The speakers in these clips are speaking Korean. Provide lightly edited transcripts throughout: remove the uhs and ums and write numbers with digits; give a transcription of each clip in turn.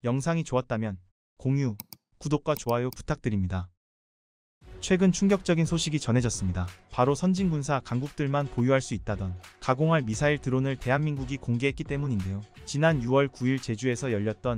영상이 좋았다면 공유, 구독과 좋아요 부탁드립니다. 최근 충격적인 소식이 전해졌습니다. 바로 선진군사 강국들만 보유할 수 있다던 가공할 미사일 드론을 대한민국이 공개했기 때문인데요. 지난 6월 9일 제주에서 열렸던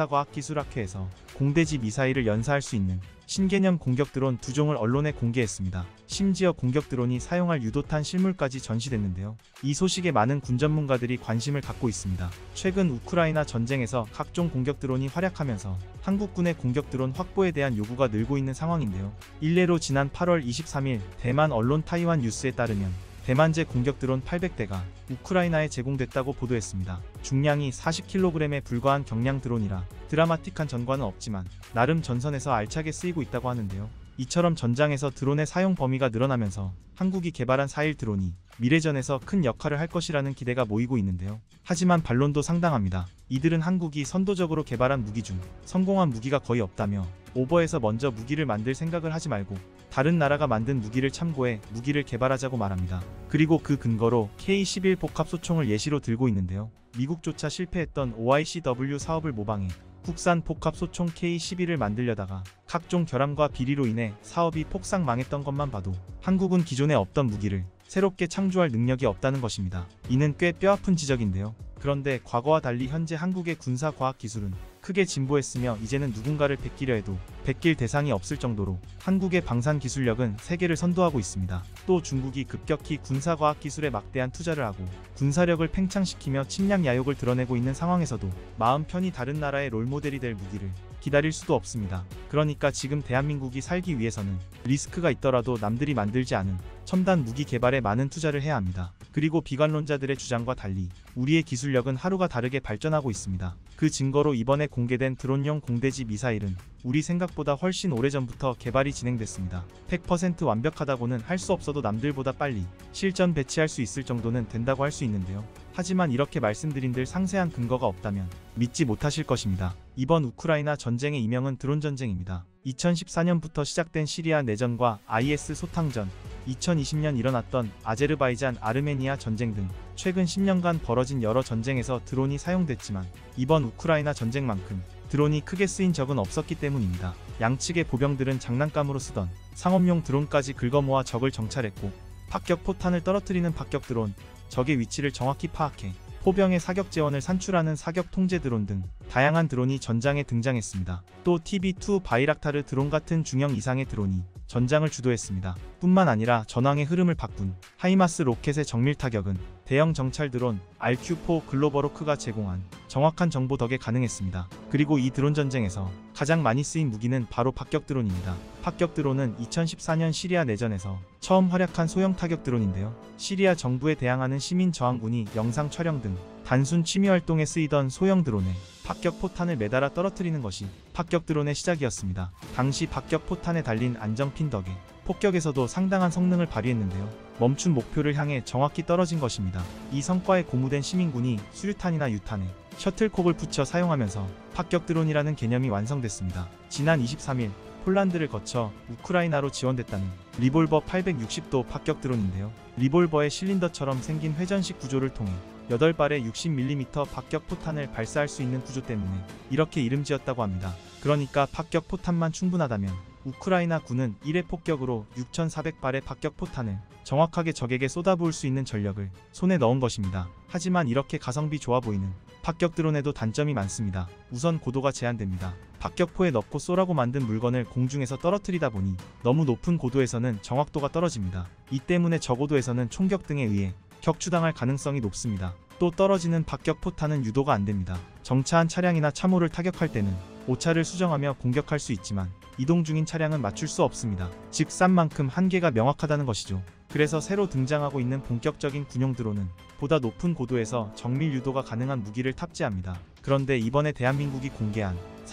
군사과학기술학회에서 공대지 미사일을 연사할 수 있는 신개념 공격 드론 2종을 언론에 공개했습니다. 심지어 공격 드론이 사용할 유도탄 실물까지 전시됐는데요. 이 소식에 많은 군 전문가들이 관심을 갖고 있습니다. 최근 우크라이나 전쟁에서 각종 공격 드론이 활약하면서 한국군의 공격 드론 확보에 대한 요구가 늘고 있는 상황인데요. 일례로 지난 8월 23일 대만 언론 타이완 뉴스에 따르면 대만제 공격 드론 800대가 우크라이나에 제공됐다고 보도했습니다. 중량이 40kg에 불과한 경량 드론이라 드라마틱한 전과는 없지만 나름 전선에서 알차게 쓰이고 있다고 하는데요. 이처럼 전장에서 드론의 사용 범위가 늘어나면서 한국이 개발한 4.1 드론이 미래전에서 큰 역할을 할 것이라는 기대가 모이고 있는데요. 하지만 반론도 상당합니다. 이들은 한국이 선도적으로 개발한 무기 중 성공한 무기가 거의 없다며 오버해서 먼저 무기를 만들 생각을 하지 말고 다른 나라가 만든 무기를 참고해 무기를 개발하자고 말합니다. 그리고 그 근거로 K-11 복합소총을 예시로 들고 있는데요. 미국조차 실패했던 OICW 사업을 모방해 국산 복합소총 K-11을 만들려다가 각종 결함과 비리로 인해 사업이 폭삭 망했던 것만 봐도 한국은 기존에 없던 무기를 새롭게 창조할 능력이 없다는 것입니다. 이는 꽤 뼈아픈 지적인데요. 그런데 과거와 달리 현재 한국의 군사과학기술은 크게 진보했으며 이제는 누군가를 베끼려 해도 베낄 대상이 없을 정도로 한국의 방산기술력은 세계를 선도하고 있습니다. 또 중국이 급격히 군사과학기술에 막대한 투자를 하고 군사력을 팽창시키며 침략 야욕을 드러내고 있는 상황에서도 마음 편히 다른 나라의 롤모델이 될 무기를 기다릴 수도 없습니다. 그러니까 지금 대한민국이 살기 위해서는 리스크가 있더라도 남들이 만들지 않은 첨단 무기 개발에 많은 투자를 해야 합니다. 그리고 비관론자들의 주장과 달리 우리의 기술력은 하루가 다르게 발전하고 있습니다. 그 증거로 이번에 공개된 드론용 공대지 미사일은 우리 생각보다 훨씬 오래전부터 개발이 진행됐습니다. 100% 완벽하다고는 할 수 없어도 남들보다 빨리 실전 배치할 수 있을 정도는 된다고 할 수 있는데요. 하지만 이렇게 말씀드린들 상세한 근거가 없다면 믿지 못하실 것입니다. 이번 우크라이나 전쟁의 이명은 드론 전쟁입니다. 2014년부터 시작된 시리아 내전과 IS 소탕전, 2020년 일어났던 아제르바이잔 아르메니아 전쟁 등 최근 10년간 벌어진 여러 전쟁에서 드론이 사용됐지만 이번 우크라이나 전쟁만큼 드론이 크게 쓰인 적은 없었기 때문입니다. 양측의 보병들은 장난감으로 쓰던 상업용 드론까지 긁어모아 적을 정찰했고 파격 포탄을 떨어뜨리는 파격 드론, 적의 위치를 정확히 파악해 포병의 사격 재원을 산출하는 사격 통제 드론 등 다양한 드론이 전장에 등장했습니다. 또 TB2 바이락타르 드론 같은 중형 이상의 드론이 전장을 주도했습니다. 뿐만 아니라 전황의 흐름을 바꾼 하이마스 로켓의 정밀 타격은 대형 정찰 드론 RQ4 글로버로크가 제공한 정확한 정보 덕에 가능했습니다. 그리고 이 드론 전쟁에서 가장 많이 쓰인 무기는 바로 파격 드론입니다. 파격 드론은 2014년 시리아 내전에서 처음 활약한 소형 타격 드론인데요. 시리아 정부에 대항하는 시민 저항군이 영상 촬영 등 단순 취미 활동에 쓰이던 소형 드론에 파격 포탄을 매달아 떨어뜨리는 것이 파격 드론의 시작이었습니다. 당시 파격 포탄에 달린 안정핀 덕에 폭격에서도 상당한 성능을 발휘했는데요. 멈춘 목표를 향해 정확히 떨어진 것입니다. 이 성과에 고무된 시민군이 수류탄이나 유탄에 셔틀콕을 붙여 사용하면서 파격 드론이라는 개념이 완성됐습니다. 지난 23일 폴란드를 거쳐 우크라이나로 지원됐다는 리볼버 860도 파격 드론인데요. 리볼버의 실린더처럼 생긴 회전식 구조를 통해 8발의 60mm 파격 포탄을 발사할 수 있는 구조 때문에 이렇게 이름 지었다고 합니다. 그러니까 파격 포탄만 충분하다면 우크라이나 군은 1회 폭격으로 6,400발의 파격 포탄을 정확하게 적에게 쏟아부을 수 있는 전력을 손에 넣은 것입니다. 하지만 이렇게 가성비 좋아 보이는 파격 드론에도 단점이 많습니다. 우선 고도가 제한됩니다. 파격포에 넣고 쏘라고 만든 물건을 공중에서 떨어뜨리다 보니 너무 높은 고도에서는 정확도가 떨어집니다. 이 때문에 저고도에서는 총격 등에 의해 격추당할 가능성이 높습니다. 또 떨어지는 파격 포탄은 유도가 안됩니다. 정차한 차량이나 참호를 타격할 때는 오차를 수정하며 공격할 수 있지만 이동 중인 차량은 맞출 수 없습니다. 즉 싼 만큼 한계가 명확하다는 것이죠. 그래서 새로 등장하고 있는 본격적인 군용 드론은 보다 높은 고도에서 정밀 유도가 가능한 무기를 탑재합니다. 그런데 이번에 대한민국이 공개한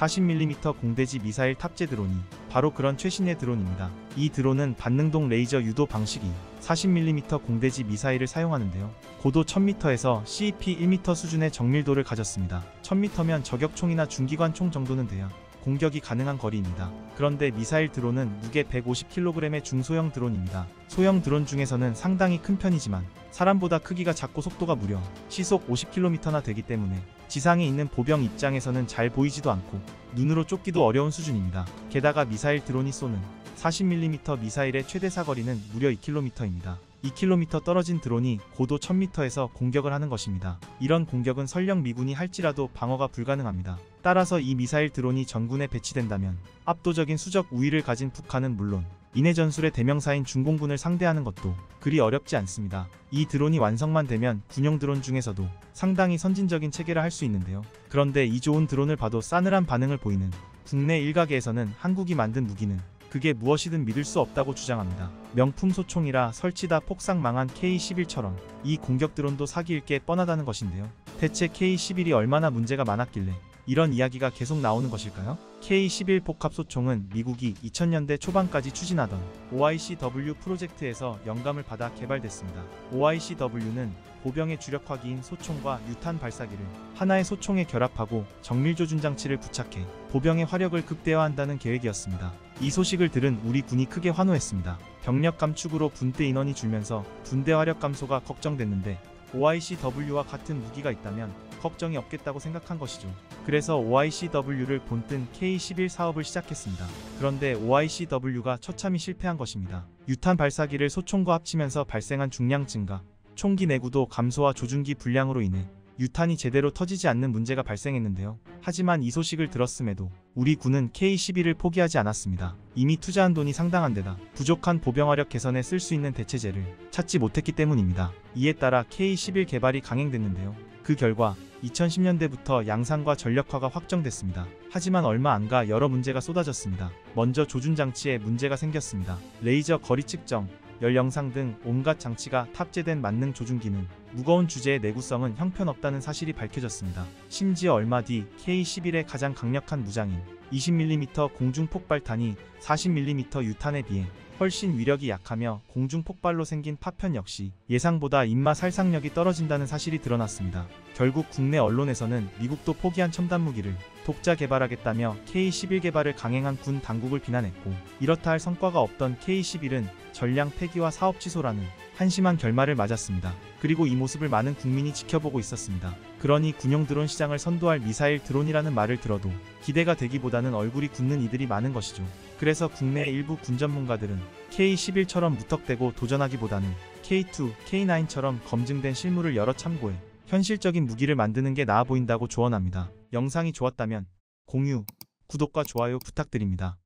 40mm 공대지 미사일 탑재 드론이 바로 그런 최신의 드론입니다. 이 드론은 반능동 레이저 유도 방식이 40mm 공대지 미사일을 사용하는데요. 고도 1000m에서 CEP 1m 수준의 정밀도를 가졌습니다. 1000m면 저격총이나 중기관총 정도는 돼야 공격이 가능한 거리입니다. 그런데 미사일 드론은 무게 150kg의 중소형 드론입니다. 소형 드론 중에서는 상당히 큰 편이지만 사람보다 크기가 작고 속도가 무려 시속 50km나 되기 때문에 지상에 있는 보병 입장에서는 잘 보이지도 않고 눈으로 쫓기도 어려운 수준입니다. 게다가 미사일 드론이 쏘는 40mm 미사일의 최대 사거리는 무려 2km입니다. 2km 떨어진 드론이 고도 1000m에서 공격을 하는 것입니다. 이런 공격은 설령 미군이 할지라도 방어가 불가능합니다. 따라서 이 미사일 드론이 전군에 배치된다면 압도적인 수적 우위를 가진 북한은 물론 인해 전술의 대명사인 중공군을 상대하는 것도 그리 어렵지 않습니다. 이 드론이 완성만 되면 군용 드론 중에서도 상당히 선진적인 체계라 할 수 있는데요. 그런데 이 좋은 드론을 봐도 싸늘한 반응을 보이는 국내 일각에서는 한국이 만든 무기는 그게 무엇이든 믿을 수 없다고 주장합니다. 명품 소총이라 설치다 폭삭 망한 K-11처럼 이 공격 드론도 사기일 게 뻔하다는 것인데요. 대체 K-11이 얼마나 문제가 많았길래 이런 이야기가 계속 나오는 것일까요? K-11 복합 소총은 미국이 2000년대 초반까지 추진하던 OICW 프로젝트에서 영감을 받아 개발됐습니다. OICW는 보병의 주력화기인 소총과 유탄 발사기를 하나의 소총에 결합하고 정밀 조준 장치를 부착해 보병의 화력을 극대화한다는 계획이었습니다. 이 소식을 들은 우리 군이 크게 환호했습니다. 병력 감축으로 분대 인원이 줄면서 분대 화력 감소가 걱정됐는데 OICW와 같은 무기가 있다면 걱정이 없겠다고 생각한 것이죠. 그래서 OICW를 본뜬 K-11 사업을 시작했습니다. 그런데 OICW가 처참히 실패한 것입니다. 유탄 발사기를 소총과 합치면서 발생한 중량 증가, 총기 내구도 감소와 조준기 불량으로 인해 유탄이 제대로 터지지 않는 문제가 발생했는데요. 하지만 이 소식을 들었음에도 우리 군은 K-11을 포기하지 않았습니다. 이미 투자한 돈이 상당한 데다 부족한 보병화력 개선에 쓸 수 있는 대체제를 찾지 못했기 때문입니다. 이에 따라 K-11 개발이 강행됐는데요. 그 결과 2010년대부터 양산과 전력화가 확정됐습니다. 하지만 얼마 안가 여러 문제가 쏟아졌습니다. 먼저 조준장치에 문제가 생겼습니다. 레이저 거리 측정, 열 영상 등 온갖 장치가 탑재된 만능 조준기는 무거운 주제의 내구성은 형편없다는 사실이 밝혀졌습니다. 심지어 얼마 뒤 K-11의 가장 강력한 무장인 20mm 공중폭발탄이 40mm 유탄에 비해 훨씬 위력이 약하며 공중폭발로 생긴 파편 역시 예상보다 인마 살상력이 떨어진다는 사실이 드러났습니다. 결국 국내 언론에서는 미국도 포기한 첨단 무기를 독자 개발하겠다며 K-11 개발을 강행한 군 당국을 비난했고, 이렇다 할 성과가 없던 K-11은 전량 폐기와 사업 취소라는 한심한 결말을 맞았습니다. 그리고 이 모습을 많은 국민이 지켜보고 있었습니다. 그러니 군용 드론 시장을 선도할 미사일 드론이라는 말을 들어도 기대가 되기보다는 얼굴이 굳는 이들이 많은 것이죠. 그래서 국내 일부 군 전문가들은 K-11처럼 무턱대고 도전하기보다는 K2, K9처럼 검증된 실물을 여러 참고해 현실적인 무기를 만드는 게 나아 보인다고 조언합니다. 영상이 좋았다면 공유, 구독과 좋아요 부탁드립니다.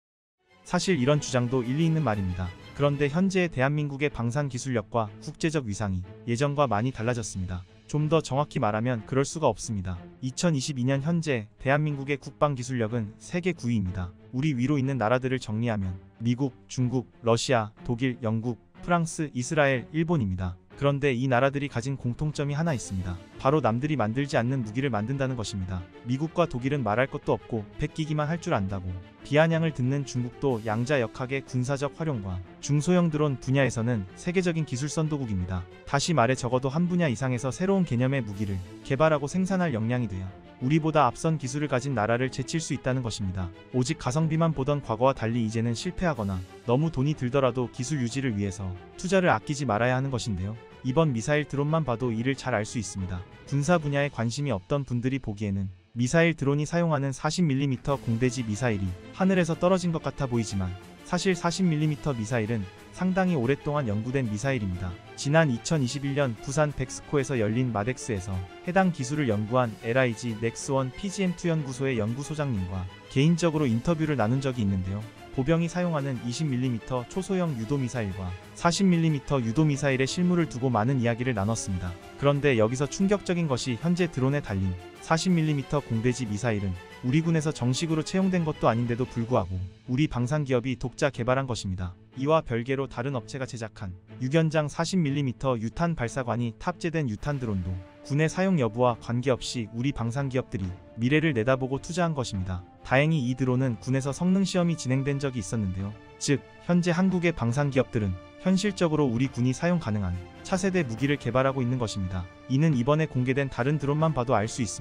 사실 이런 주장도 일리 있는 말입니다. 그런데 현재의 대한민국의 방산 기술력과 국제적 위상이 예전과 많이 달라졌습니다. 좀 더 정확히 말하면 그럴 수가 없습니다. 2022년 현재 대한민국의 국방 기술력은 세계 9위입니다. 우리 위로 있는 나라들을 정리하면 미국, 중국, 러시아, 독일, 영국, 프랑스, 이스라엘, 일본입니다. 그런데 이 나라들이 가진 공통점이 하나 있습니다. 바로 남들이 만들지 않는 무기를 만든다는 것입니다. 미국과 독일은 말할 것도 없고 베끼기만 할 줄 안다고, 비아냥을 듣는 중국도 양자역학의 군사적 활용과 중소형 드론 분야에서는 세계적인 기술 선도국입니다. 다시 말해 적어도 한 분야 이상에서 새로운 개념의 무기를 개발하고 생산할 역량이 돼야 우리보다 앞선 기술을 가진 나라를 제칠 수 있다는 것입니다. 오직 가성비만 보던 과거와 달리 이제는 실패하거나 너무 돈이 들더라도 기술 유지를 위해서 투자를 아끼지 말아야 하는 것인데요. 이번 미사일 드론만 봐도 이를 잘 알 수 있습니다. 군사 분야에 관심이 없던 분들이 보기에는 미사일 드론이 사용하는 40mm 공대지 미사일이 하늘에서 떨어진 것 같아 보이지만 사실 40mm 미사일은 상당히 오랫동안 연구된 미사일입니다. 지난 2021년 부산 백스코에서 열린 마덱스에서 해당 기술을 연구한 LIG 넥스원 PGM2 연구소의 연구소장님과 개인적으로 인터뷰를 나눈 적이 있는데요. 보병이 사용하는 20mm 초소형 유도미사일과 40mm 유도미사일의 실물을 두고 많은 이야기를 나눴습니다. 그런데 여기서 충격적인 것이 현재 드론에 달린 40mm 공대지 미사일은 우리 군에서 정식으로 채용된 것도 아닌데도 불구하고 우리 방산기업이 독자 개발한 것입니다. 이와 별개로 다른 업체가 제작한 유견장 40mm 유탄 발사관이 탑재된 유탄 드론도 군의 사용 여부와 관계없이 우리 방산기업들이 미래를 내다보고 투자한 것입니다. 다행히 이 드론은 군에서 성능 시험이 진행된 적이 있었는데요. 즉, 현재 한국의 방산기업들은 현실적으로 우리 군이 사용 가능한 차세대 무기를 개발하고 있는 것입니다. 이는 이번에 공개된 다른 드론만 봐도 알 수 있습니다.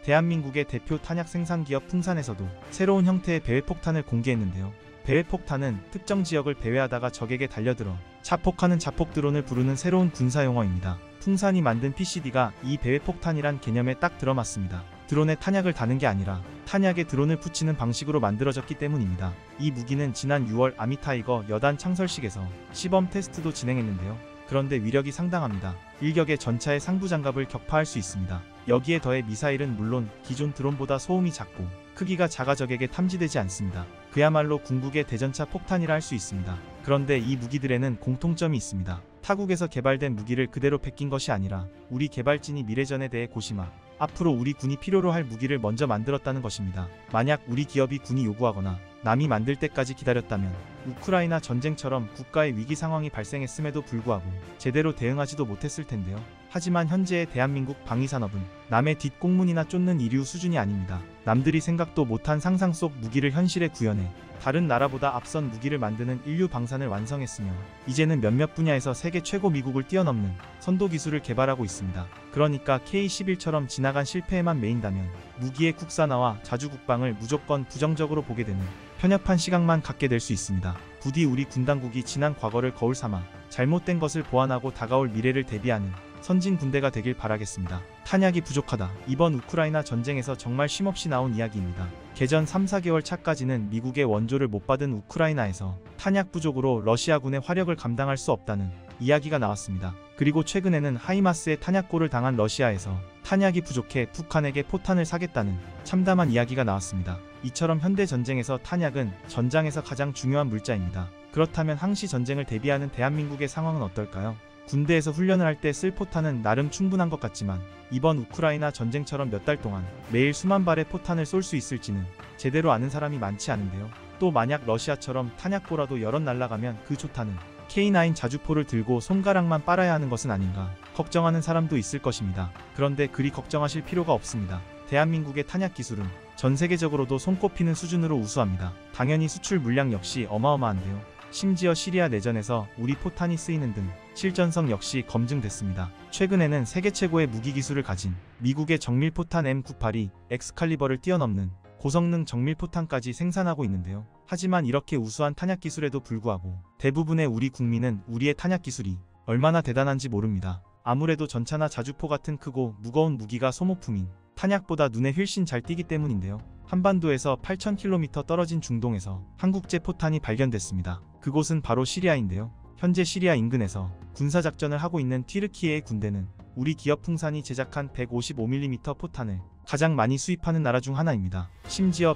대한민국의 대표 탄약 생산 기업 풍산에서도 새로운 형태의 배회폭탄을 공개했는데요. 배회폭탄은 특정 지역을 배회하다가 적에게 달려들어 자폭하는 자폭 드론을 부르는 새로운 군사용어입니다. 풍산이 만든 PCD가 이 배회폭탄이란 개념에 딱 들어맞습니다. 드론에 탄약을 다는 게 아니라 탄약에 드론을 붙이는 방식으로 만들어졌기 때문입니다. 이 무기는 지난 6월 아미타이거 여단 창설식에서 시범 테스트도 진행했는데요. 그런데 위력이 상당합니다. 일격에 전차의 상부 장갑을 격파할 수 있습니다. 여기에 더해 미사일은 물론 기존 드론보다 소음이 작고 크기가 작아 적에게 탐지되지 않습니다. 그야말로 궁극의 대전차 폭탄이라 할 수 있습니다. 그런데 이 무기들에는 공통점이 있습니다. 타국에서 개발된 무기를 그대로 베낀 것이 아니라 우리 개발진이 미래전에 대해 고심하 앞으로 우리 군이 필요로 할 무기를 먼저 만들었다는 것입니다. 만약 우리 기업이 군이 요구하거나 남이 만들 때까지 기다렸다면 우크라이나 전쟁처럼 국가의 위기 상황이 발생했음에도 불구하고 제대로 대응하지도 못했을 텐데요. 하지만 현재의 대한민국 방위산업은 남의 뒷공문이나 쫓는 이류 수준이 아닙니다. 남들이 생각도 못한 상상 속 무기를 현실에 구현해 다른 나라보다 앞선 무기를 만드는 인류 방산을 완성했으며 이제는 몇몇 분야에서 세계 최고 미국을 뛰어넘는 선도 기술을 개발하고 있습니다. 그러니까 K-11처럼 지나간 실패에만 매인다면 무기의 국산화와 자주 국방을 무조건 부정적으로 보게 되는 편협한 시각만 갖게 될 수 있습니다. 부디 우리 군 당국이 지난 과거를 거울 삼아 잘못된 것을 보완하고 다가올 미래를 대비하는 선진 군대가 되길 바라겠습니다. 탄약이 부족하다. 이번 우크라이나 전쟁에서 정말 쉼없이 나온 이야기입니다. 개전 3-4개월 차까지는 미국의 원조를 못 받은 우크라이나에서 탄약 부족으로 러시아군의 화력을 감당할 수 없다는 이야기가 나왔습니다. 그리고 최근에는 하이마스의 탄약고를 당한 러시아에서 탄약이 부족해 북한에게 포탄을 사겠다는 참담한 이야기가 나왔습니다. 이처럼 현대 전쟁에서 탄약은 전장에서 가장 중요한 물자입니다. 그렇다면 항시 전쟁을 대비하는 대한민국의 상황은 어떨까요? 군대에서 훈련을 할 때 쓸 포탄은 나름 충분한 것 같지만 이번 우크라이나 전쟁처럼 몇 달 동안 매일 수만 발의 포탄을 쏠 수 있을지는 제대로 아는 사람이 많지 않은데요. 또 만약 러시아처럼 탄약고라도 여럿 날아가면 그 조타는 K9 자주포를 들고 손가락만 빨아야 하는 것은 아닌가 걱정하는 사람도 있을 것입니다. 그런데 그리 걱정하실 필요가 없습니다. 대한민국의 탄약 기술은 전 세계적으로도 손꼽히는 수준으로 우수합니다. 당연히 수출 물량 역시 어마어마한데요. 심지어 시리아 내전에서 우리 포탄이 쓰이는 등 실전성 역시 검증됐습니다. 최근에는 세계 최고의 무기 기술을 가진 미국의 정밀포탄 M982 엑스칼리버를 뛰어넘는 고성능 정밀포탄까지 생산하고 있는데요. 하지만 이렇게 우수한 탄약 기술에도 불구하고 대부분의 우리 국민은 우리의 탄약 기술이 얼마나 대단한지 모릅니다. 아무래도 전차나 자주포 같은 크고 무거운 무기가 소모품인 탄약보다 눈에 훨씬 잘 띄기 때문인데요. 한반도에서 8,000km 떨어진 중동에서 한국제 포탄이 발견됐습니다. 그곳은 바로 시리아인데요. 현재 시리아 인근에서 군사작전을 하고 있는 튀르키예의 군대는 우리 기업 풍산이 제작한 155mm 포탄을 가장 많이 수입하는 나라 중 하나입니다. 심지어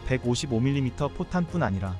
155mm 포탄뿐 아니라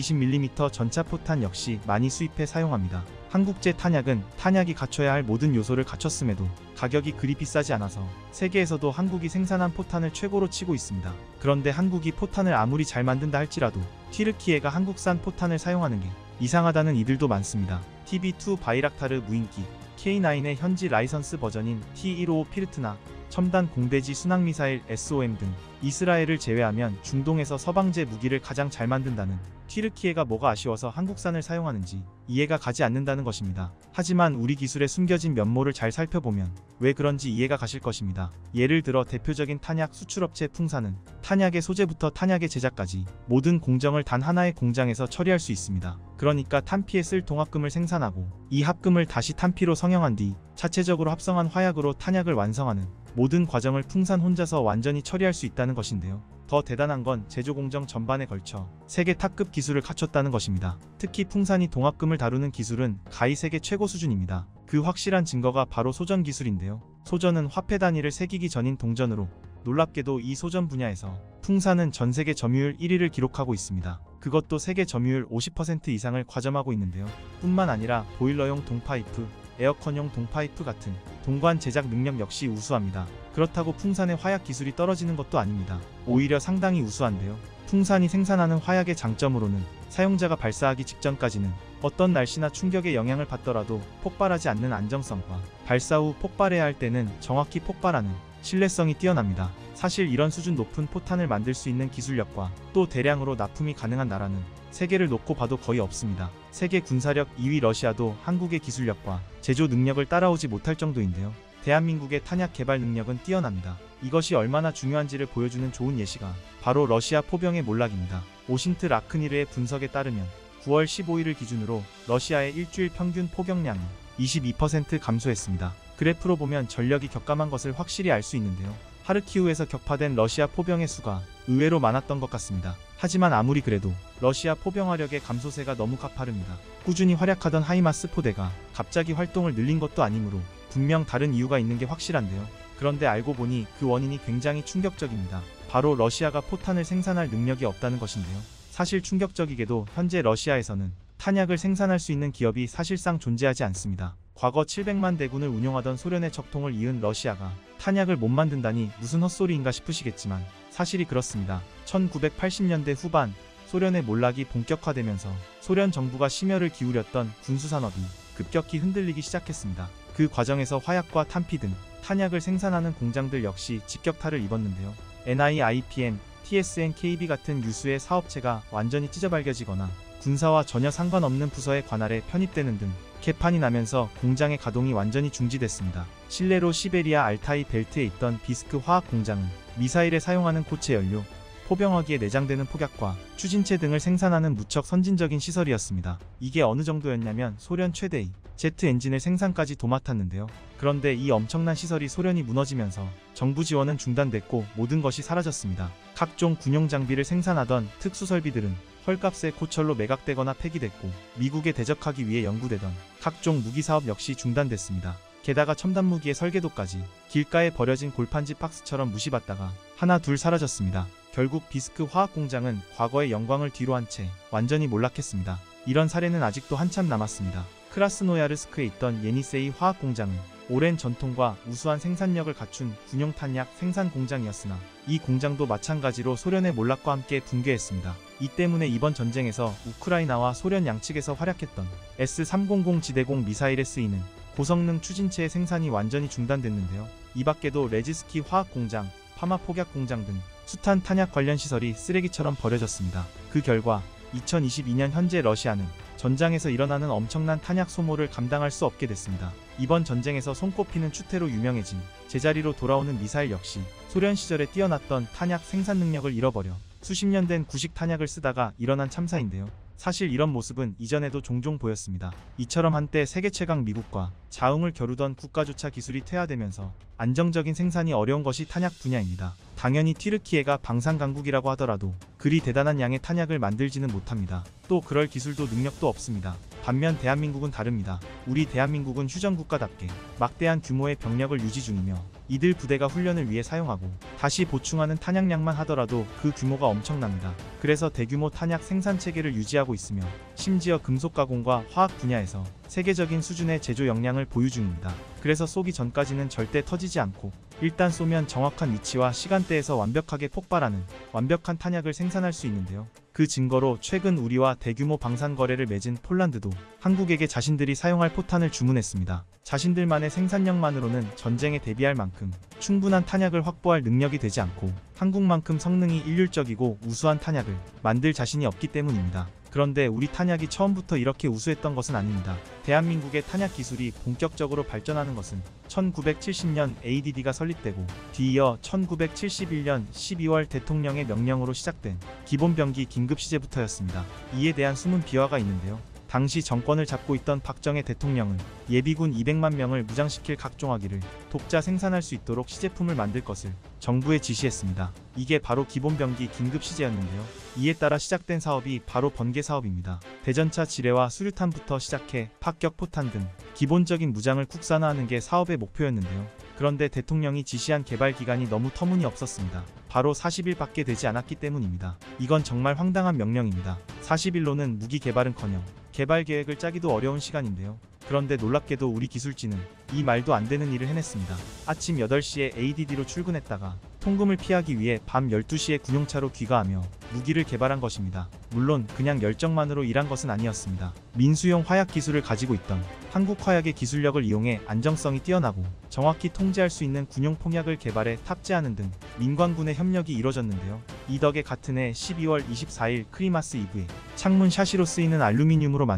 120mm 전차 포탄 역시 많이 수입해 사용합니다. 한국제 탄약은 탄약이 갖춰야 할 모든 요소를 갖췄음에도 가격이 그리 비싸지 않아서 세계에서도 한국이 생산한 포탄을 최고로 치고 있습니다. 그런데 한국이 포탄을 아무리 잘 만든다 할지라도 튀르키예가 한국산 포탄을 사용하는 게 이상하다는 이들도 많습니다. TB2 바이락타르 무인기, K9의 현지 라이선스 버전인 T155 피르트나 첨단 공대지 순항미사일 SOM 등 이스라엘을 제외하면 중동에서 서방제 무기를 가장 잘 만든다는 튀르키예가 뭐가 아쉬워서 한국산을 사용하는지 이해가 가지 않는다는 것입니다. 하지만 우리 기술의 숨겨진 면모를 잘 살펴보면 왜 그런지 이해가 가실 것입니다. 예를 들어 대표적인 탄약 수출업체 풍산은 탄약의 소재부터 탄약의 제작까지 모든 공정을 단 하나의 공장에서 처리할 수 있습니다. 그러니까 탄피에 쓸 동합금을 생산하고 이 합금을 다시 탄피로 성형한 뒤 자체적으로 합성한 화약으로 탄약을 완성하는 모든 과정을 풍산 혼자서 완전히 처리할 수 있다는 것인데요. 더 대단한 건 제조 공정 전반에 걸쳐 세계 탑급 기술을 갖췄다는 것입니다. 특히 풍산이 동합금을 다루는 기술은 가히 세계 최고 수준입니다. 그 확실한 증거가 바로 소전 기술인데요. 소전은 화폐 단위를 새기기 전인 동전으로 놀랍게도 이 소전 분야에서 풍산은 전 세계 점유율 1위를 기록하고 있습니다. 그것도 세계 점유율 50% 이상을 과점하고 있는데요. 뿐만 아니라 보일러용 동파이프, 에어컨용 동파이프 같은 동관 제작 능력 역시 우수합니다. 그렇다고 풍산의 화약 기술이 떨어지는 것도 아닙니다. 오히려 상당히 우수한데요. 풍산이 생산하는 화약의 장점으로는 사용자가 발사하기 직전까지는 어떤 날씨나 충격에 영향을 받더라도 폭발하지 않는 안정성과 발사 후 폭발해야 할 때는 정확히 폭발하는 신뢰성이 뛰어납니다. 사실 이런 수준 높은 포탄을 만들 수 있는 기술력과 또 대량으로 납품이 가능한 나라는 세계를 놓고 봐도 거의 없습니다. 세계 군사력 2위 러시아도 한국의 기술력과 제조 능력을 따라오지 못할 정도인데요. 대한민국의 탄약 개발 능력은 뛰어납니다. 이것이 얼마나 중요한지를 보여주는 좋은 예시가 바로 러시아 포병의 몰락입니다. 오신트 라크니르의 분석에 따르면 9월 15일을 기준으로 러시아의 일주일 평균 포격량이 22% 감소했습니다. 그래프로 보면 전력이 격감한 것을 확실히 알 수 있는데요. 하르키우에서 격파된 러시아 포병의 수가 의외로 많았던 것 같습니다. 하지만 아무리 그래도 러시아 포병화력의 감소세가 너무 가파릅니다. 꾸준히 활약하던 하이마스 포대가 갑자기 활동을 늘린 것도 아니므로 분명 다른 이유가 있는 게 확실한데요. 그런데 알고 보니 그 원인이 굉장히 충격적입니다. 바로 러시아가 포탄을 생산할 능력이 없다는 것인데요. 사실 충격적이게도 현재 러시아에서는 탄약을 생산할 수 있는 기업이 사실상 존재하지 않습니다. 과거 700만 대군을 운용하던 소련의 적통을 이은 러시아가 탄약을 못 만든다니 무슨 헛소리인가 싶으시겠지만 사실이 그렇습니다. 1980년대 후반 소련의 몰락이 본격화되면서 소련 정부가 심혈을 기울였던 군수산업이 급격히 흔들리기 시작했습니다. 그 과정에서 화약과 탄피 등 탄약을 생산하는 공장들 역시 직격탄을 입었는데요. NIIPM, TSNKB 같은 유수의 사업체가 완전히 찢어발겨지거나 군사와 전혀 상관없는 부서의 관할에 편입되는 등 개판이 나면서 공장의 가동이 완전히 중지됐습니다. 실내로 시베리아 알타이 벨트에 있던 비스크 화학 공장은 미사일에 사용하는 고체 연료, 포병화기에 내장되는 폭약과 추진체 등을 생산하는 무척 선진적인 시설이었습니다. 이게 어느 정도였냐면 소련 최대의 제트 엔진을 생산까지 도맡았는데요. 그런데 이 엄청난 시설이 소련이 무너지면서 정부 지원은 중단됐고 모든 것이 사라졌습니다. 각종 군용 장비를 생산하던 특수설비들은 헐값에 고철로 매각되거나 폐기됐고 미국에 대적하기 위해 연구되던 각종 무기사업 역시 중단됐습니다. 게다가 첨단 무기의 설계도까지 길가에 버려진 골판지 박스처럼 무시받다가 하나 둘 사라졌습니다. 결국 비스크 화학공장은 과거의 영광을 뒤로한 채 완전히 몰락했습니다. 이런 사례는 아직도 한참 남았습니다. 크라스노야르스크에 있던 예니세이 화학공장은 오랜 전통과 우수한 생산력을 갖춘 군용 탄약 생산 공장이었으나 이 공장도 마찬가지로 소련의 몰락과 함께 붕괴했습니다. 이 때문에 이번 전쟁에서 우크라이나와 소련 양측에서 활약했던 S-300 지대공 미사일에 쓰이는 고성능 추진체의 생산이 완전히 중단됐는데요. 이 밖에도 레지스키 화학공장, 파마 폭약공장 등 숱한 탄약 관련 시설이 쓰레기처럼 버려졌습니다. 그 결과 2022년 현재 러시아는 전장에서 일어나는 엄청난 탄약 소모를 감당할 수 없게 됐습니다. 이번 전쟁에서 손꼽히는 추태로 유명해진 제자리로 돌아오는 미사일 역시 소련 시절에 뛰어났던 탄약 생산 능력을 잃어버려 수십 년 된 구식 탄약을 쓰다가 일어난 참사인데요. 사실 이런 모습은 이전에도 종종 보였습니다. 이처럼 한때 세계 최강 미국과 자웅을 겨루던 국가조차 기술이 퇴화되면서 안정적인 생산이 어려운 것이 탄약 분야입니다. 당연히 튀르키예가 방산강국이라고 하더라도 그리 대단한 양의 탄약을 만들지는 못합니다. 또 그럴 기술도 능력도 없습니다. 반면 대한민국은 다릅니다. 우리 대한민국은 휴전국가답게 막대한 규모의 병력을 유지 중이며 이들 부대가 훈련을 위해 사용하고 다시 보충하는 탄약량만 하더라도 그 규모가 엄청납니다. 그래서 대규모 탄약 생산 체계를 유지하고 있으며 심지어 금속 가공과 화학 분야에서 세계적인 수준의 제조 역량을 보유 중입니다. 그래서 쏘기 전까지는 절대 터지지 않고 일단 쏘면 정확한 위치와 시간대에서 완벽하게 폭발하는 완벽한 탄약을 생산할 수 있는데요. 그 증거로 최근 우리와 대규모 방산 거래를 맺은 폴란드도 한국에게 자신들이 사용할 포탄을 주문했습니다. 자신들만의 생산력만으로는 전쟁에 대비할 만큼 충분한 탄약을 확보할 능력이 되지 않고 한국만큼 성능이 일률적이고 우수한 탄약을 만들 자신이 없기 때문입니다. 그런데 우리 탄약이 처음부터 이렇게 우수했던 것은 아닙니다. 대한민국의 탄약 기술이 본격적으로 발전하는 것은 1970년 ADD가 설립되고 뒤이어 1971년 12월 대통령의 명령으로 시작된 기본병기 긴급시제부터였습니다. 이에 대한 숨은 비화가 있는데요. 당시 정권을 잡고 있던 박정희 대통령은 예비군 200만 명을 무장시킬 각종화기를 독자 생산할 수 있도록 시제품을 만들 것을 정부에 지시했습니다. 이게 바로 기본병기 긴급시제였는데요. 이에 따라 시작된 사업이 바로 번개 사업입니다. 대전차 지뢰와 수류탄부터 시작해 파격 포탄 등 기본적인 무장을 국산화하는 게 사업의 목표였는데요. 그런데 대통령이 지시한 개발 기간이 너무 터무니없었습니다. 바로 40일밖에 되지 않았기 때문입니다. 이건 정말 황당한 명령입니다. 40일로는 무기 개발은커녕 개발 계획을 짜기도 어려운 시간인데요. 그런데 놀랍게도 우리 기술진은 이 말도 안 되는 일을 해냈습니다. 아침 8시에 ADD로 출근했다가 통금을 피하기 위해 밤 12시에 군용차로 귀가하며 무기를 개발한 것입니다. 물론 그냥 열정만으로 일한 것은 아니었습니다. 민수용 화약 기술을 가지고 있던 한국 화약의 기술력을 이용해 안정성이 뛰어나고 정확히 통제할 수 있는 군용 폭약을 개발해 탑재하는 등 민관군의 협력이 이뤄졌는데요. 이 덕에 같은 해 12월 24일 크리마스 이브에 창문 샤시로 쓰이는 알루미늄으로 만든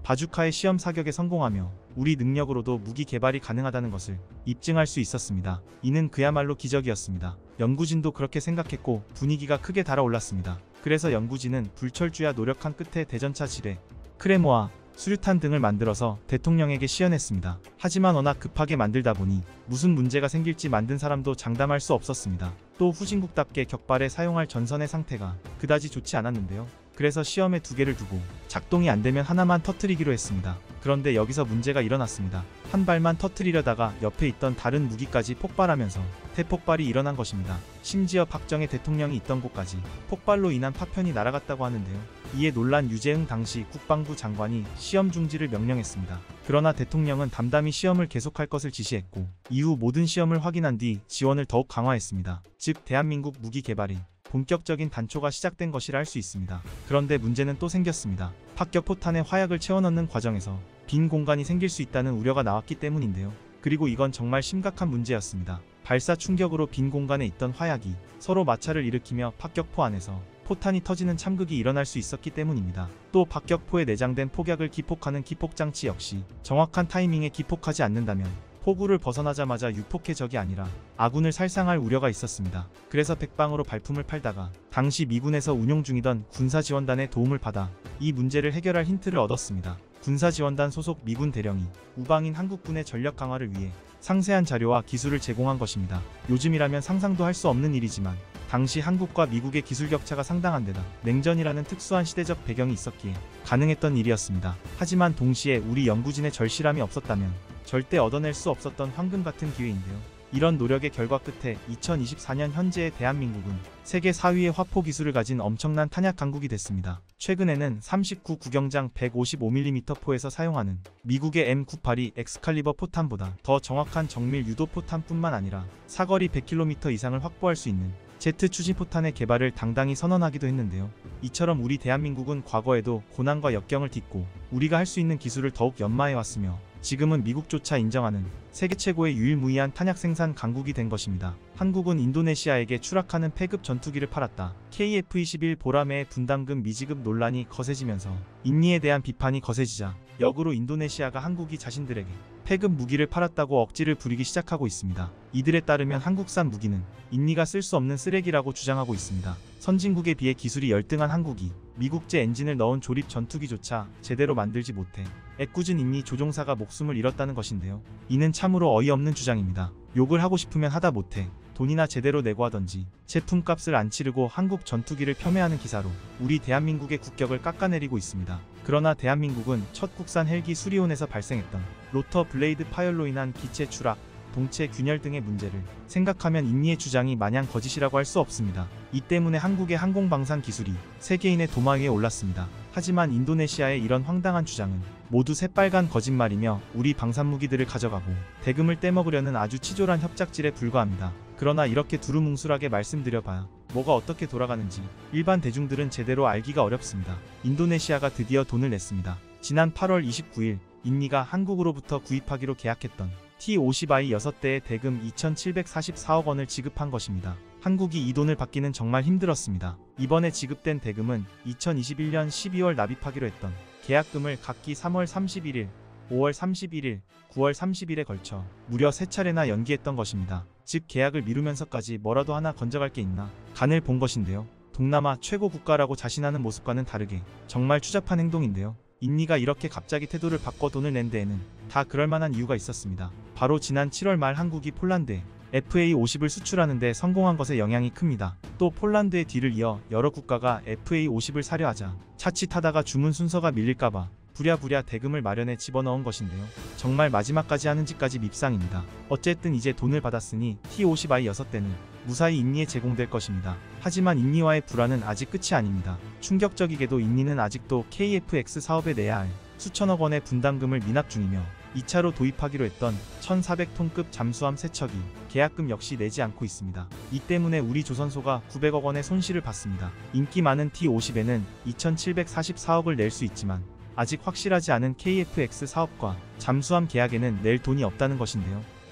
바주카의 시험 사격에 성공하며 우리 능력으로도 무기 개발이 가능하다는 것을 입증할 수 있었습니다. 이는 그야말로 기적이었습니다. 연구진도 그렇게 생각했고 분위기가 크게 달아올랐습니다. 그래서 연구진은 불철주야 노력한 끝에 대전차 지뢰, 크레모아, 수류탄 등을 만들어서 대통령에게 시연했습니다. 하지만 워낙 급하게 만들다 보니 무슨 문제가 생길지 만든 사람도 장담할 수 없었습니다. 또 후진국답게 격발에 사용할 전선의 상태가 그다지 좋지 않았는데요. 그래서 시험에 2개를 두고 작동이 안되면 하나만 터뜨리기로 했습니다. 그런데 여기서 문제가 일어났습니다. 한 발만 터뜨리려다가 옆에 있던 다른 무기까지 폭발하면서 대폭발이 일어난 것입니다. 심지어 박정희 대통령이 있던 곳까지 폭발로 인한 파편이 날아갔다고 하는데요. 이에 놀란 유재흥 당시 국방부 장관이 시험 중지를 명령했습니다. 그러나 대통령은 담담히 시험을 계속할 것을 지시했고 이후 모든 시험을 확인한 뒤 지원을 더욱 강화했습니다. 즉 대한민국 무기 개발이 본격적인 단초가 시작된 것이라 할 수 있습니다. 그런데 문제는 또 생겼습니다. 파격 포탄에 화약을 채워넣는 과정에서 빈 공간이 생길 수 있다는 우려가 나왔기 때문인데요. 그리고 이건 정말 심각한 문제였습니다. 발사 충격으로 빈 공간에 있던 화약이 서로 마찰을 일으키며 파격포 안에서 포탄이 터지는 참극이 일어날 수 있었기 때문입니다. 또 박격포에 내장된 폭약을 기폭하는 기폭장치 역시 정확한 타이밍에 기폭하지 않는다면 포구를 벗어나자마자 유폭의 적이 아니라 아군을 살상할 우려가 있었습니다. 그래서 백방으로 발품을 팔다가 당시 미군에서 운용 중이던 군사지원단의 도움을 받아 이 문제를 해결할 힌트를 얻었습니다. 군사지원단 소속 미군 대령이 우방인 한국군의 전력 강화를 위해 상세한 자료와 기술을 제공한 것입니다. 요즘이라면 상상도 할 수 없는 일이지만 당시 한국과 미국의 기술 격차가 상당한 데다 냉전이라는 특수한 시대적 배경이 있었기에 가능했던 일이었습니다. 하지만 동시에 우리 연구진의 절실함이 없었다면 절대 얻어낼 수 없었던 황금 같은 기회인데요. 이런 노력의 결과 끝에 2024년 현재의 대한민국은 세계 4위의 화포 기술을 가진 엄청난 탄약 강국이 됐습니다. 최근에는 39 구경장 155mm 포에서 사용하는 미국의 M982 엑스칼리버 포탄보다 더 정확한 정밀 유도 포탄뿐만 아니라 사거리 100km 이상을 확보할 수 있는 제트 추진 포탄의 개발을 당당히 선언하기도 했는데요. 이처럼 우리 대한민국은 과거에도 고난과 역경을 딛고 우리가 할 수 있는 기술을 더욱 연마해왔으며 지금은 미국조차 인정하는 세계 최고의 유일무이한 탄약 생산 강국이 된 것입니다. 한국은 인도네시아에게 추락하는 패급 전투기를 팔았다. KF-21 보라매의 분담금 미지급 논란이 거세지면서 인니에 대한 비판이 거세지자 역으로 인도네시아가 한국이 자신들에게 패급 무기를 팔았다고 억지를 부리기 시작하고 있습니다. 이들에 따르면 한국산 무기는 인니가 쓸 수 없는 쓰레기라고 주장하고 있습니다. 선진국에 비해 기술이 열등한 한국이 미국제 엔진을 넣은 조립 전투기조차 제대로 만들지 못해 애꿎은 인니 조종사가 목숨을 잃었다는 것인데요. 이는 참으로 어이없는 주장입니다. 욕을 하고 싶으면 하다 못해 돈이나 제대로 내고 하던지 제품값을 안 치르고 한국 전투기를 폄훼하는 기사로 우리 대한민국의 국격을 깎아내리고 있습니다. 그러나 대한민국은 첫 국산 헬기 수리온에서 발생했던 로터 블레이드 파열로 인한 기체 추락, 동체 균열 등의 문제를 생각하면 인니의 주장이 마냥 거짓이라고 할 수 없습니다. 이 때문에 한국의 항공방산 기술이 세계인의 도마 위에 올랐습니다. 하지만 인도네시아의 이런 황당한 주장은 모두 새빨간 거짓말이며 우리 방산무기들을 가져가고 대금을 떼먹으려는 아주 치졸한 협작질에 불과합니다. 그러나 이렇게 두루뭉술하게 말씀드려봐야 뭐가 어떻게 돌아가는지 일반 대중들은 제대로 알기가 어렵습니다. 인도네시아가 드디어 돈을 냈습니다. 지난 8월 29일 인니가 한국으로부터 구입하기로 계약했던 T-50I 6대의 대금 2,744억 원을 지급한 것입니다. 한국이 이 돈을 받기는 정말 힘들었습니다. 이번에 지급된 대금은 2021년 12월 납입하기로 했던 계약금을 각기 3월 31일, 5월 31일, 9월 30일에 걸쳐 무려 3차례나 연기했던 것입니다. 즉 계약을 미루면서까지 뭐라도 하나 건져갈 게 있나 간을 본 것인데요. 동남아 최고 국가라고 자신하는 모습과는 다르게 정말 추잡한 행동인데요. 인니가 이렇게 갑자기 태도를 바꿔 돈을 낸 데에는 다 그럴만한 이유가 있었습니다. 바로 지난 7월 말 한국이 폴란드에 FA-50을 수출하는 데 성공한 것에 영향이 큽니다. 또 폴란드의 뒤를 이어 여러 국가가 FA-50을 사려 하자 자칫하다가 주문 순서가 밀릴까봐 부랴부랴 대금을 마련해 집어넣은 것인데요. 정말 마지막까지 하는 짓까지 밉상입니다. 어쨌든 이제 돈을 받았으니 T-50I 6대는 무사히 인니에 제공될 것입니다. 하지만 인니와의 불화는 아직 끝이 아닙니다. 충격적이게도 인니는 아직도 KF-X 사업에 내야 할 수천억 원의 분담금을 미납 중이며 2차로 도입하기로 했던 1400톤급 잠수함 세척이 계약금 역시 내지 않고 있습니다. 이 때문에 우리 조선소가 900억 원의 손실을 봤습니다. 인기 많은 T-50에는 2744억을 낼 수 있지만 아직 확실하지 않은 KF-X 사업과 잠수함 계약에는 낼 돈이 없다는 것인데요.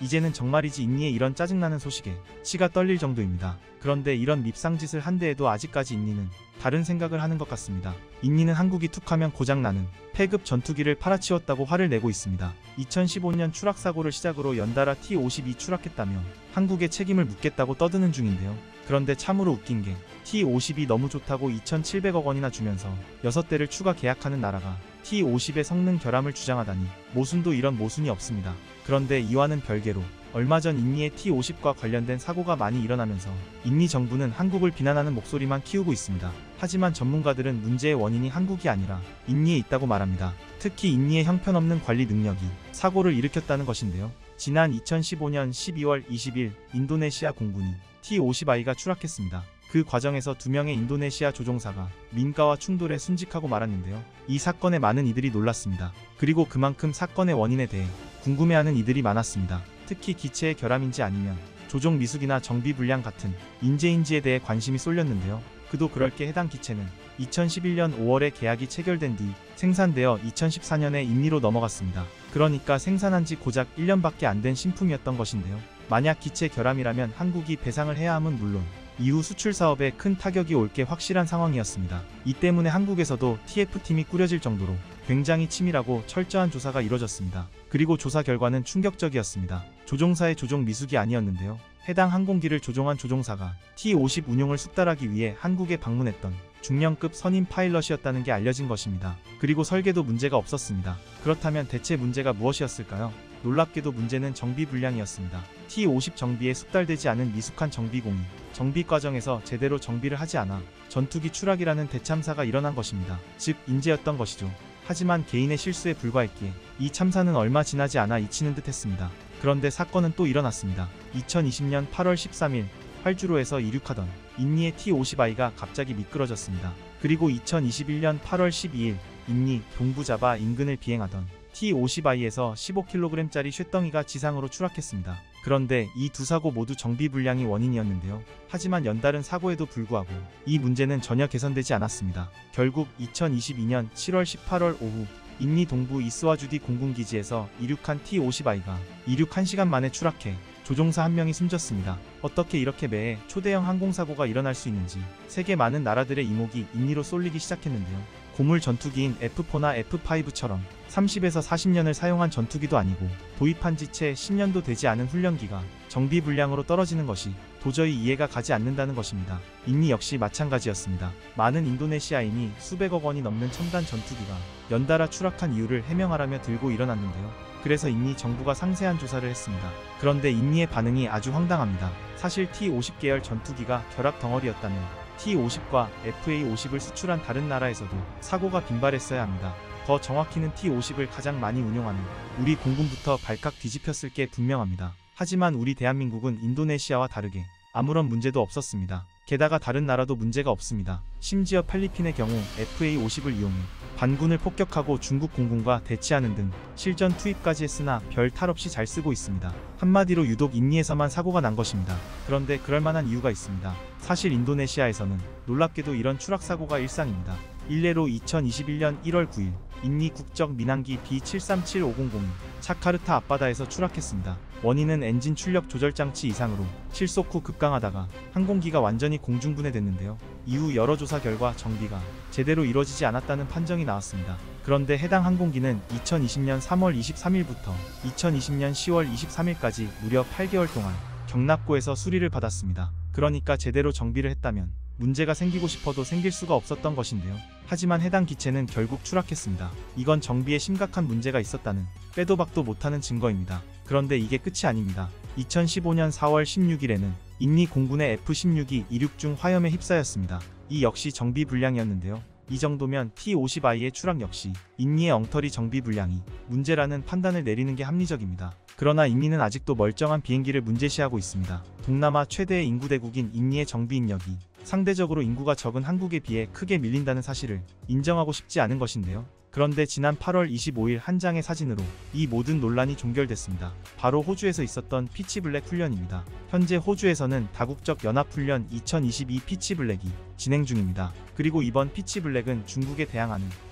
이제는 정말이지 인니의 이런 짜증나는 소식에 치가 떨릴 정도입니다. 그런데 이런 밉상짓을 한데에도 아직까지 인니는 다른 생각을 하는 것 같습니다. 인니는 한국이 툭하면 고장나는 폐급 전투기를 팔아치웠다고 화를 내고 있습니다. 2015년 추락사고를 시작으로 연달아 T-52 추락했다며 한국에 책임을 묻겠다고 떠드는 중인데요. 그런데 참으로 웃긴 게 T-52 너무 좋다고 2,700억 원이나 주면서 6대를 추가 계약하는 나라가 T-50의 성능 결함을 주장하다니 모순도 이런 모순이 없습니다. 그런데 이와는 별개로 얼마 전 인니의 T-50과 관련된 사고가 많이 일어나면서 인니 정부는 한국을 비난하는 목소리만 키우고 있습니다. 하지만 전문가들은 문제의 원인이 한국이 아니라 인니에 있다고 말합니다. 특히 인니의 형편없는 관리 능력이 사고를 일으켰다는 것인데요. 지난 2015년 12월 20일 인도네시아 공군이 T-50I가 추락했습니다. 그 과정에서 2명의 인도네시아 조종사가 민가와 충돌해 순직하고 말았는데요. 이 사건에 많은 이들이 놀랐습니다. 그리고 그만큼 사건의 원인에 대해 궁금해하는 이들이 많았습니다. 특히 기체의 결함인지 아니면 조종 미숙이나 정비 불량 같은 인재인지에 대해 관심이 쏠렸는데요. 그도 그럴 게 해당 기체는 2011년 5월에 계약이 체결된 뒤 생산되어 2014년에 인니로 넘어갔습니다. 그러니까 생산한 지 고작 1년밖에 안 된 신품이었던 것인데요. 만약 기체 결함이라면 한국이 배상을 해야 함은 물론 이후 수출 사업에 큰 타격이 올 게 확실한 상황이었습니다. 이 때문에 한국에서도 TF팀이 꾸려질 정도로 굉장히 치밀하고 철저한 조사가 이뤄졌습니다. 그리고 조사 결과는 충격적이었습니다. 조종사의 조종 미숙이 아니었는데요. 해당 항공기를 조종한 조종사가 T-50 운용을 숙달하기 위해 한국에 방문했던 중령급 선임 파일럿이었다는 게 알려진 것입니다. 그리고 설계도 문제가 없었습니다. 그렇다면 대체 문제가 무엇이었을까요? 놀랍게도 문제는 정비 불량이었습니다. T-50 정비에 숙달되지 않은 미숙한 정비공이 정비 과정에서 제대로 정비를 하지 않아 전투기 추락이라는 대참사가 일어난 것입니다. 즉 인재였던 것이죠. 하지만 개인의 실수에 불과했기에 이 참사는 얼마 지나지 않아 잊히는 듯 했습니다. 그런데 사건은 또 일어났습니다. 2020년 8월 13일 활주로에서 이륙하던 인니의 T-50I가 갑자기 미끄러졌습니다. 그리고 2021년 8월 12일 인니 동부자바 인근을 비행하던 T-50I에서 15kg짜리 쇳덩이가 지상으로 추락했습니다. 그런데 이 두 사고 모두 정비 불량이 원인이었는데요. 하지만 연달은 사고에도 불구하고 이 문제는 전혀 개선되지 않았습니다. 결국 2022년 7월 18월 오후 인니 동부 이스와주디 공군기지에서 이륙한 T-50I가 이륙 1시간 만에 추락해 조종사 1명이 숨졌습니다. 어떻게 이렇게 매해 초대형 항공사고가 일어날 수 있는지 세계 많은 나라들의 이목이 인니로 쏠리기 시작했는데요. 고물 전투기인 F4나 F5처럼 30에서 40년을 사용한 전투기도 아니고 도입한 지 채 10년도 되지 않은 훈련기가 정비 불량으로 떨어지는 것이 도저히 이해가 가지 않는다는 것입니다. 인니 역시 마찬가지였습니다. 많은 인도네시아인이 수백억 원이 넘는 첨단 전투기가 연달아 추락한 이유를 해명하라며 들고 일어났는데요. 그래서 인니 정부가 상세한 조사를 했습니다. 그런데 인니의 반응이 아주 황당합니다. 사실 T-50 계열 전투기가 결합 덩어리였다면 T-50과 FA-50을 수출한 다른 나라에서도 사고가 빈발했어야 합니다. 더 정확히는 T-50을 가장 많이 운용하는 우리 공군부터 발칵 뒤집혔을 게 분명합니다. 하지만 우리 대한민국은 인도네시아와 다르게 아무런 문제도 없었습니다. 게다가 다른 나라도 문제가 없습니다. 심지어 필리핀의 경우 FA-50을 이용해 반군을 폭격하고 중국 공군과 대치하는 등 실전 투입까지 했으나 별 탈 없이 잘 쓰고 있습니다. 한마디로 유독 인니에서만 사고가 난 것입니다. 그런데 그럴 만한 이유가 있습니다. 사실 인도네시아에서는 놀랍게도 이런 추락사고가 일상입니다. 일례로 2021년 1월 9일 인니 국적 민항기 B737500이 자카르타 앞바다에서 추락했습니다. 원인은 엔진 출력 조절 장치 이상으로 실속 후 급강하다가 항공기가 완전히 공중분해됐는데요. 이후 여러 조사 결과 정비가 제대로 이루어지지 않았다는 판정이 나왔습니다. 그런데 해당 항공기는 2020년 3월 23일부터 2020년 10월 23일까지 무려 8개월 동안 경납고에서 수리를 받았습니다. 그러니까 제대로 정비를 했다면 문제가 생기고 싶어도 생길 수가 없었던 것인데요. 하지만 해당 기체는 결국 추락했습니다. 이건 정비에 심각한 문제가 있었다는 빼도 박도 못하는 증거입니다. 그런데 이게 끝이 아닙니다. 2015년 4월 16일에는 인니 공군의 F-16이 이륙 중 화염에 휩싸였습니다. 이 역시 정비 불량이었는데요. 이 정도면 T-50I의 추락 역시 인니의 엉터리 정비 불량이 문제라는 판단을 내리는 게 합리적입니다. 그러나 인니는 아직도 멀쩡한 비행기를 문제시하고 있습니다. 동남아 최대의 인구대국인 인니의 정비 인력이 상대적으로 인구가 적은 한국에 비해 크게 밀린다는 사실을 인정하고 싶지 않은 것인데요. 그런데 지난 8월 25일 한 장의 사진으로 이 모든 논란이 종결됐습니다. 바로 호주에서 있었던 피치블랙 훈련입니다. 현재 호주에서는 다국적 연합훈련 2022 피치블랙이 진행 중입니다. 그리고 이번 피치블랙은 중국에 대항하는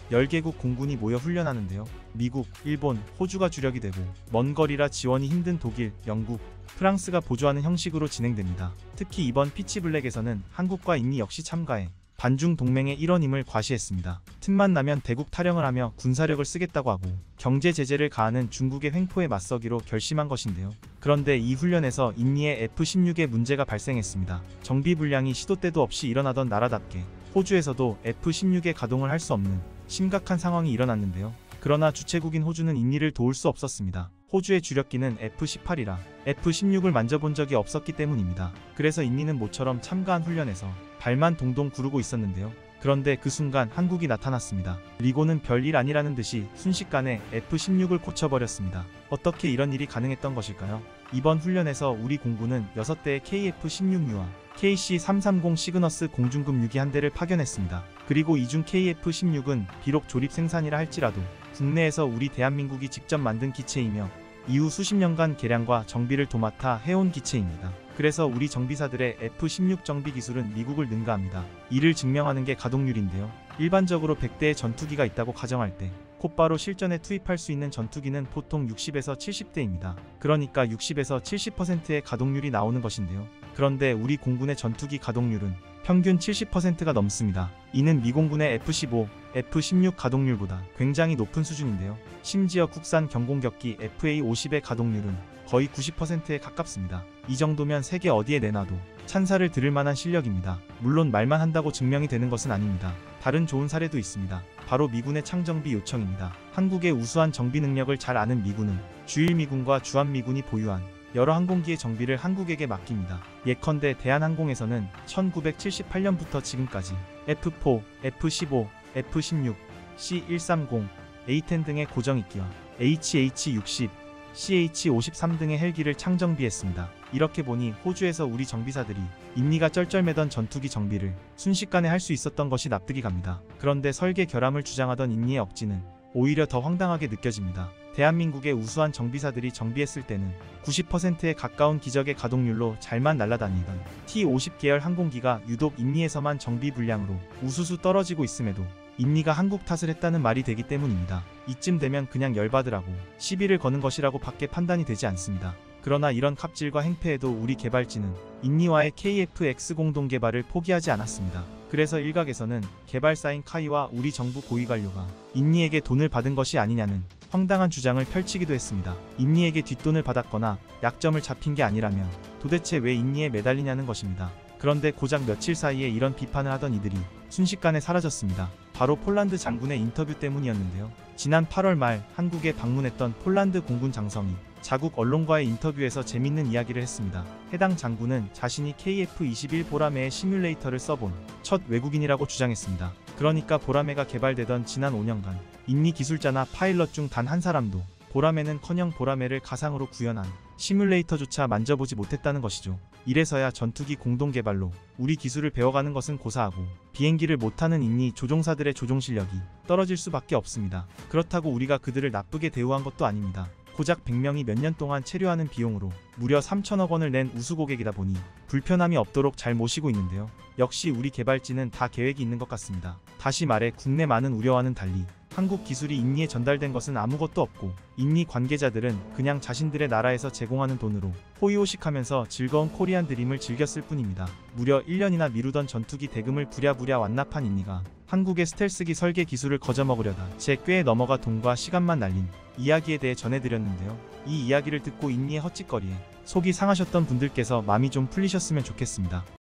10개국 공군이 모여 훈련하는데요. 미국, 일본, 호주가 주력이 되고 먼 거리라 지원이 힘든 독일, 영국, 프랑스가 보조하는 형식으로 진행됩니다. 특히 이번 피치블랙에서는 한국과 인니 역시 참가해 반중 동맹의 일원임을 과시했습니다. 틈만 나면 대국 타령을 하며 군사력을 쓰겠다고 하고 경제 제재를 가하는 중국의 횡포에 맞서기로 결심한 것인데요. 그런데 이 훈련에서 인니의 F-16에 문제가 발생했습니다. 정비 불량이 시도 때도 없이 일어나던 나라답게 호주에서도 F-16에 가동을 할 수 없는 심각한 상황이 일어났는데요. 그러나 주최국인 호주는 인니를 도울 수 없었습니다. 호주의 주력기는 F-18이라 F-16을 만져본 적이 없었기 때문입니다. 그래서 인니는 모처럼 참가한 훈련에서 발만 동동 구르고 있었는데요. 그런데 그 순간 한국이 나타났습니다. 리고는 별일 아니라는 듯이 순식간에 F-16을 고쳐버렸습니다. 어떻게 이런 일이 가능했던 것일까요? 이번 훈련에서 우리 공군은 6대의 KF-16U와 KC-330 시그너스 공중급 유기 한 대를 파견했습니다. 그리고 이중 KF-16은 비록 조립 생산이라 할지라도 국내에서 우리 대한민국이 직접 만든 기체이며 이후 수십 년간 개량과 정비를 도맡아 해온 기체입니다. 그래서 우리 정비사들의 F-16 정비 기술은 미국을 능가합니다. 이를 증명하는 게 가동률인데요. 일반적으로 100대의 전투기가 있다고 가정할 때 곧바로 실전에 투입할 수 있는 전투기는 보통 60에서 70대입니다. 그러니까 60에서 70%의 가동률이 나오는 것인데요. 그런데 우리 공군의 전투기 가동률은 평균 70%가 넘습니다. 이는 미공군의 F-15, F-16 가동률보다 굉장히 높은 수준인데요. 심지어 국산 경공격기 FA-50의 가동률은 거의 90%에 가깝습니다. 이 정도면 세계 어디에 내놔도 찬사를 들을 만한 실력입니다. 물론 말만 한다고 증명이 되는 것은 아닙니다. 다른 좋은 사례도 있습니다. 바로 미군의 창정비 요청입니다. 한국의 우수한 정비 능력을 잘 아는 미군은 주일미군과 주한미군이 보유한 여러 항공기의 정비를 한국에게 맡깁니다. 예컨대 대한항공에서는 1978년부터 지금까지 F-4, F-15, F-16, C-130, A-10 등의 고정익기와 HH-60, CH-53 등의 헬기를 창정비했습니다. 이렇게 보니 호주에서 우리 정비사들이 인니가 쩔쩔매던 전투기 정비를 순식간에 할 수 있었던 것이 납득이 갑니다. 그런데 설계 결함을 주장하던 인니의 억지는 오히려 더 황당하게 느껴집니다. 대한민국의 우수한 정비사들이 정비했을 때는 90%에 가까운 기적의 가동률로 잘만 날아다니던 T-50 계열 항공기가 유독 인니에서만 정비 불량으로 우수수 떨어지고 있음에도 인니가 한국 탓을 했다는 말이 되기 때문입니다. 이쯤 되면 그냥 열받으라고 시비를 거는 것이라고 밖에 판단이 되지 않습니다. 그러나 이런 갑질과 행패에도 우리 개발진은 인니와의 KF-X 공동 개발을 포기하지 않았습니다. 그래서 일각에서는 개발사인 카이와 우리 정부 고위관료가 인니에게 돈을 받은 것이 아니냐는 황당한 주장을 펼치기도 했습니다. 인니에게 뒷돈을 받았거나 약점을 잡힌 게 아니라면 도대체 왜 인니에 매달리냐는 것입니다. 그런데 고작 며칠 사이에 이런 비판을 하던 이들이 순식간에 사라졌습니다. 바로 폴란드 장군의 인터뷰 때문이었는데요. 지난 8월 말 한국에 방문했던 폴란드 공군 장성이 자국 언론과의 인터뷰에서 재밌는 이야기를 했습니다. 해당 장군은 자신이 KF-21 보라매의 시뮬레이터를 써본 첫 외국인이라고 주장했습니다. 그러니까 보라매가 개발되던 지난 5년간 인니 기술자나 파일럿 중 단 한 사람도 보라매는커녕 보라매를 가상으로 구현한 시뮬레이터조차 만져보지 못했다는 것이죠. 이래서야 전투기 공동 개발로 우리 기술을 배워가는 것은 고사하고 비행기를 못하는 인니 조종사들의 조종 실력이 떨어질 수밖에 없습니다. 그렇다고 우리가 그들을 나쁘게 대우한 것도 아닙니다. 고작 100명이 몇 년 동안 체류하는 비용으로 무려 3천억 원을 낸 우수고객이다 보니 불편함이 없도록 잘 모시고 있는데요. 역시 우리 개발진은 다 계획이 있는 것 같습니다. 다시 말해 국내 많은 우려와는 달리 한국 기술이 인니에 전달된 것은 아무것도 없고 인니 관계자들은 그냥 자신들의 나라에서 제공하는 돈으로 호의호식하면서 즐거운 코리안 드림을 즐겼을 뿐입니다. 무려 1년이나 미루던 전투기 대금을 부랴부랴 완납한 인니가 한국의 스텔스기 설계 기술을 거저먹으려다 제 꾀에 넘어가 돈과 시간만 날린 이야기에 대해 전해드렸는데요. 이 이야기를 듣고 인니의 헛짓거리에 속이 상하셨던 분들께서 마음이 좀 풀리셨으면 좋겠습니다.